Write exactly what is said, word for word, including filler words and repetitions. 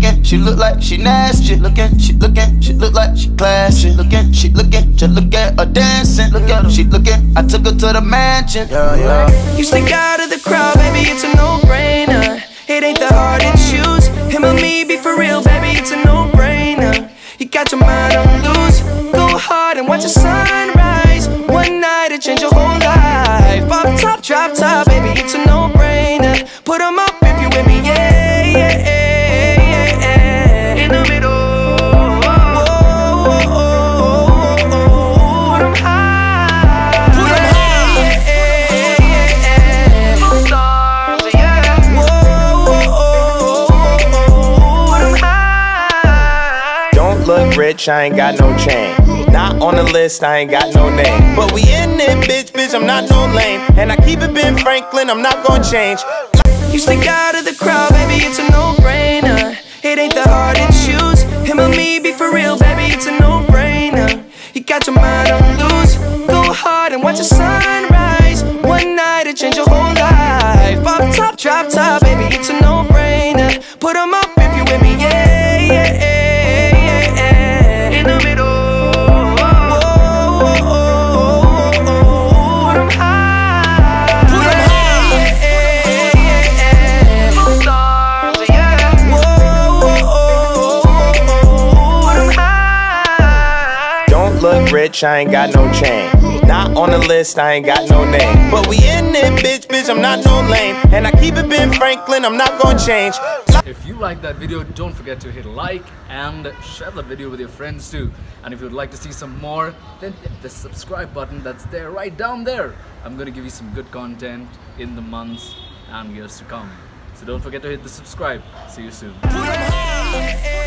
looking, she look like she nasty. Looking, she looking, she look like she classy. Looking, she looking, just look at her dancing. Look at her, she looking, I took her to the mansion. Yeah, yeah. You stick out of the crowd, baby, it's a no-brainer. It ain't that hard to choose. Him or me, be for real, baby, it's a no-brainer. You got your mind on loose. Go hard and watch the sunrise. One night to change your whole life. Pop top, drop top, baby, it's a no-brainer. Put 'em up if you with me, yeah, yeah, yeah, yeah. In the middle. Whoa, whoa, whoa, whoa. Put 'em high. Put 'em high. Yeah, yeah, yeah, yeah. Stars, yeah. Whoa, whoa, whoa. Put 'em high. Don't look rich, I ain't got no chain. Not on the list, I ain't got no name. But we in it, bitch, bitch, I'm not no lame. And I keep it Ben Franklin, I'm not gonna change. You stick out of the crowd, baby, it's a no-brainer. It ain't that hard to choose. Him or me, be for real, baby, it's a no-brainer. You got your mind on loose. Go hard and watch the sunrise. One night to change your whole life. Pop top, drop top, baby, it's a no-brainer. Put 'em up if you with me, yeah, yeah, yeah, yeah. In the middle. Look rich, I ain't got no chain. Not on the list, I ain't got no name. But we in it, bitch, bitch, I'm not no lame. And I keep it Ben Franklin, I'm not gonna change. If you like that video, don't forget to hit like and share the video with your friends too. And if you'd like to see some more, then hit the subscribe button that's there right down there. I'm gonna give you some good content in the months and years to come. So don't forget to hit the subscribe. See you soon.